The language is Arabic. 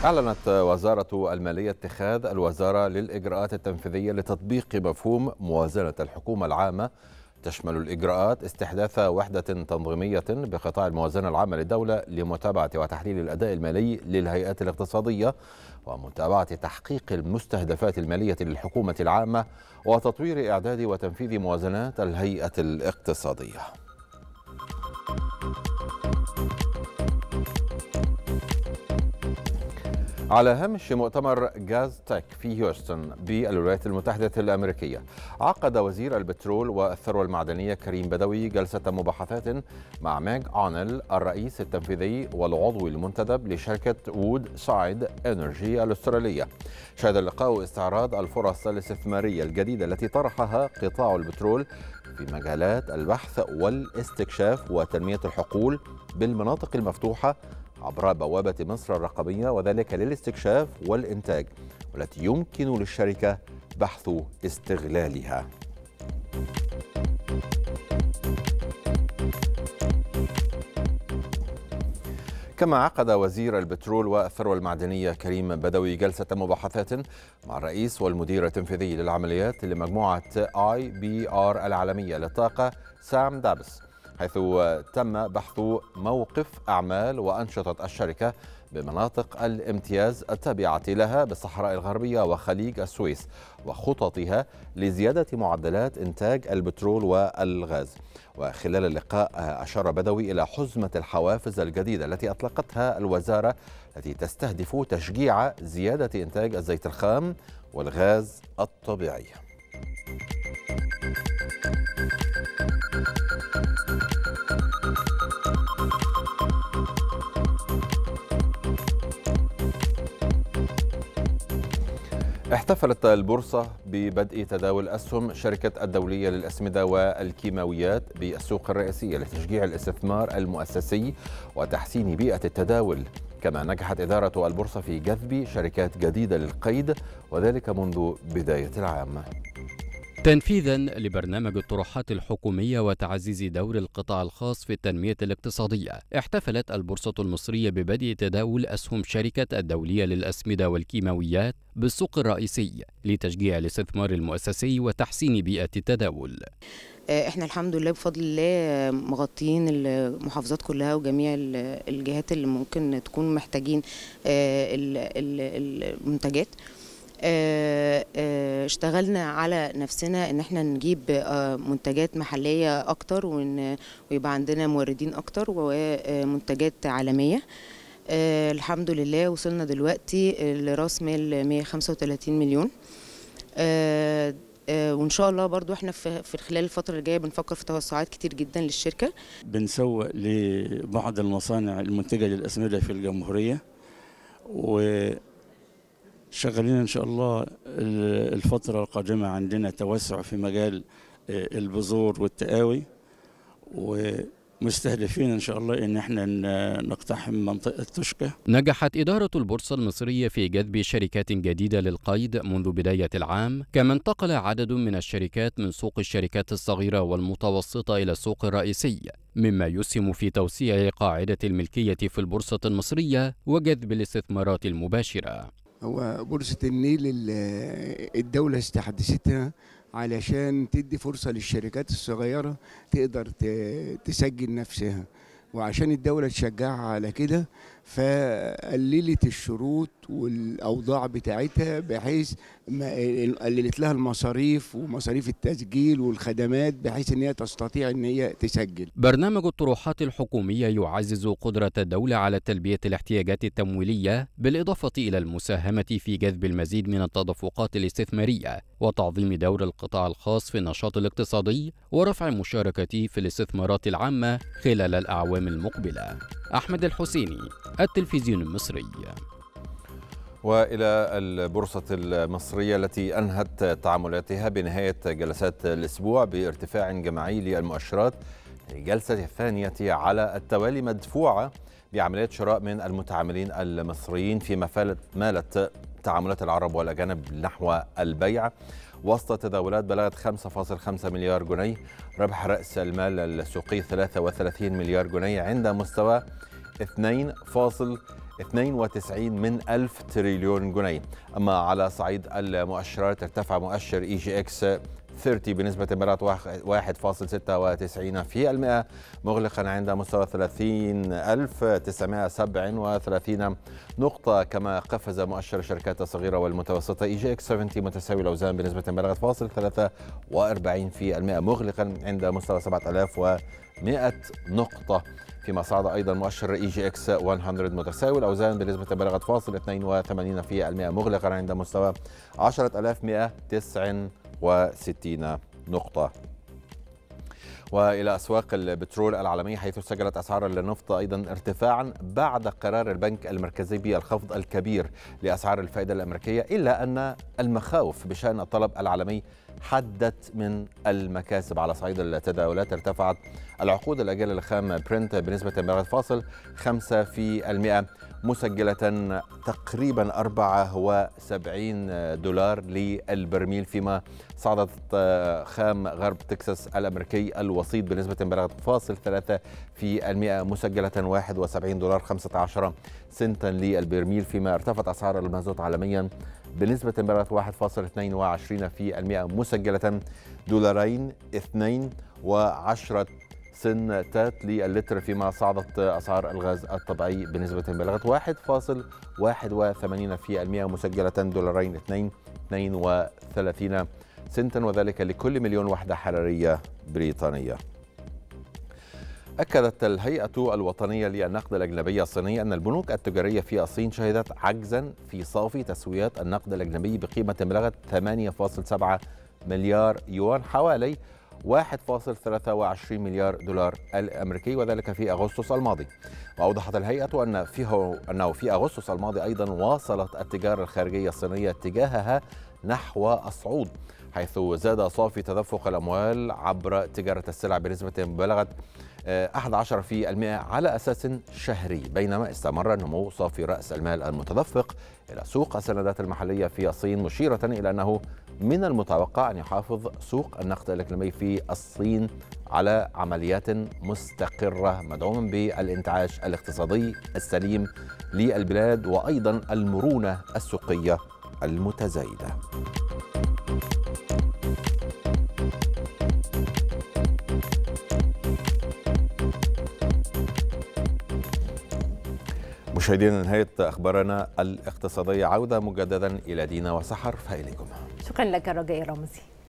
أعلنت وزارة المالية اتخاذ الوزارة للإجراءات التنفيذية لتطبيق مفهوم موازنة الحكومة العامة، تشمل الإجراءات استحداث وحدة تنظيمية بقطاع الموازنة العامة للدولة لمتابعة وتحليل الأداء المالي للهيئات الاقتصادية ومتابعة تحقيق المستهدفات المالية للحكومة العامة وتطوير إعداد وتنفيذ موازنات الهيئة الاقتصادية. على هامش مؤتمر غاز تك في هيوستن بالولايات المتحدة الأمريكية، عقد وزير البترول والثروة المعدنية كريم بدوي جلسة مباحثات مع ميغ أونيل الرئيس التنفيذي والعضو المنتدب لشركة وود سايد إنرجي الأسترالية. شهد اللقاء استعراض الفرص الاستثمارية الجديدة التي طرحها قطاع البترول في مجالات البحث والاستكشاف وتنمية الحقول بالمناطق المفتوحة عبر بوابة مصر الرقمية، وذلك للاستكشاف والإنتاج، والتي يمكن للشركة بحث استغلالها. كما عقد وزير البترول والثروة المعدنية كريم بدوي جلسة مباحثات مع الرئيس والمدير التنفيذي للعمليات لمجموعة IBR العالمية للطاقة سام دابس، حيث تم بحث موقف أعمال وأنشطة الشركة بمناطق الامتياز التابعة لها بالصحراء الغربية وخليج السويس وخططها لزيادة معدلات إنتاج البترول والغاز. وخلال اللقاء أشار بدوي إلى حزمة الحوافز الجديدة التي أطلقتها الوزارة، التي تستهدف تشجيع زيادة إنتاج الزيت الخام والغاز الطبيعي. احتفلت البورصة ببدء تداول أسهم شركة الدولية للأسمدة والكيماويات بالسوق الرئيسية لتشجيع الاستثمار المؤسسي وتحسين بيئة التداول. كما نجحت إدارة البورصة في جذب شركات جديدة للقيد، وذلك منذ بداية العام. تنفيذا لبرنامج الطروحات الحكومية وتعزيز دور القطاع الخاص في التنمية الاقتصادية، احتفلت البورصة المصرية ببدء تداول أسهم شركة الدولية للأسمدة والكيماويات بالسوق الرئيسي لتشجيع الاستثمار المؤسسي وتحسين بيئة التداول. احنا الحمد لله بفضل الله مغطيين المحافظات كلها وجميع الجهات اللي ممكن تكون محتاجين المنتجات. اشتغلنا على نفسنا ان احنا نجيب منتجات محلية اكتر ويبقى عندنا موردين اكتر ومنتجات عالمية. الحمد لله وصلنا دلوقتي لراس مال 135 مليون. وان شاء الله برضو احنا في خلال الفترة الجاية بنفكر في توسعات كتير جدا للشركة. بنسوق لبعض المصانع المنتجة للأسمدة في الجمهورية، شغالين إن شاء الله الفترة القادمة عندنا توسع في مجال البذور والتقاوي، ومستهدفين إن شاء الله إن احنا نقتحم منطقة توشكا. نجحت إدارة البورصة المصرية في جذب شركات جديدة للقيد منذ بداية العام، كما انتقل عدد من الشركات من سوق الشركات الصغيرة والمتوسطة إلى السوق الرئيسي، مما يسهم في توسيع قاعدة الملكية في البورصة المصرية وجذب الاستثمارات المباشرة. هو بورصة النيل الدولة استحدثتها علشان تدي فرصة للشركات الصغيرة تقدر تسجل نفسها، وعشان الدولة تشجعها على كده فقللت الشروط والأوضاع بتاعتها، بحيث قللت لها المصاريف ومصاريف التسجيل والخدمات بحيث ان هي تستطيع ان هي تسجل. برنامج الطروحات الحكومية يعزز قدرة الدولة على تلبية الاحتياجات التمويلية، بالإضافة إلى المساهمة في جذب المزيد من التدفقات الاستثمارية وتعظيم دور القطاع الخاص في النشاط الاقتصادي ورفع مشاركته في الاستثمارات العامة خلال الأعوام المقبلة. أحمد الحسيني، التلفزيون المصري. وإلى البورصة المصرية التي أنهت تعاملاتها بنهاية جلسات الأسبوع بارتفاع جماعي للمؤشرات، الجلسة الثانية على التوالي مدفوعة بعمليات شراء من المتعاملين المصريين، فيما مالت تعاملات العرب والأجانب نحو البيع، وسط تداولات بلغت 5.5 مليار جنيه، ربح رأس المال السوقي 33 مليار جنيه عند مستوى 2.2 92 تريليون جنيه. أما على صعيد المؤشرات ارتفع مؤشر EGX 30 بنسبة انبراط 1.96% مغلقا عند مستوى 30,937 نقطة. كما قفز مؤشر الشركات الصغيرة والمتوسطة EGX 70 متساوي الأوزان بنسبة انبراط 0.43% مغلقا عند مستوى 7,100 نقطة. فيما صعد أيضا مؤشر EGX 100 متساوي الأوزان بنسبة انبراط 0.82% مغلقا عند مستوى 10,169 نقطة. وإلى أسواق البترول العالمية، حيث سجلت أسعار النفط أيضا ارتفاعا بعد قرار البنك المركزي بالخفض الكبير لأسعار الفائدة الأمريكية، إلا أن المخاوف بشأن الطلب العالمي حدت من المكاسب. على صعيد التداولات ارتفعت العقود الأجلة الخام برنت بنسبة انبراط 0.5% مسجلة تقريبا 74 دولار للبرميل. فيما صعدت خام غرب تكساس الأمريكي الوسيط بنسبة انبراط 0.3% مسجلة 71 دولار 15 سنتا للبرميل. فيما ارتفعت أسعار المازوت عالميا بنسبة انبراط 1.22% مسجلة $2.10 للتر. فيما صعدت أسعار الغاز الطبيعي بنسبة بلغت 1.81% مسجلة $2.32 وذلك لكل مليون وحدة حرارية بريطانية. أكدت الهيئة الوطنية للنقد الأجنبي الصينية أن البنوك التجارية في الصين شهدت عجزا في صافي تسويات النقد الأجنبي بقيمة بلغت 8.7 مليار يوان، حوالي 1.23 مليار دولار الأمريكي، وذلك في أغسطس الماضي. وأوضحت الهيئة أنه في أغسطس الماضي أيضا واصلت التجارة الخارجية الصينية اتجاهها نحو الصعود، حيث زاد صافي تدفق الأموال عبر تجارة السلع بنسبة بلغت 11% على أساس شهري، بينما استمر نمو صافي رأس المال المتدفق إلى سوق السندات المحلية في الصين، مشيرة إلى أنه من المتوقع أن يحافظ سوق النقد الأجنبي في الصين على عمليات مستقرة مدعوما بالانتعاش الاقتصادي السليم للبلاد وأيضا المرونة السوقية المتزايدة. مشاهدينا، نهاية أخبارنا الاقتصادية. عودة مجددا إلى دينا وسحر، فإليكم. شكرا لك رجاء رمزي.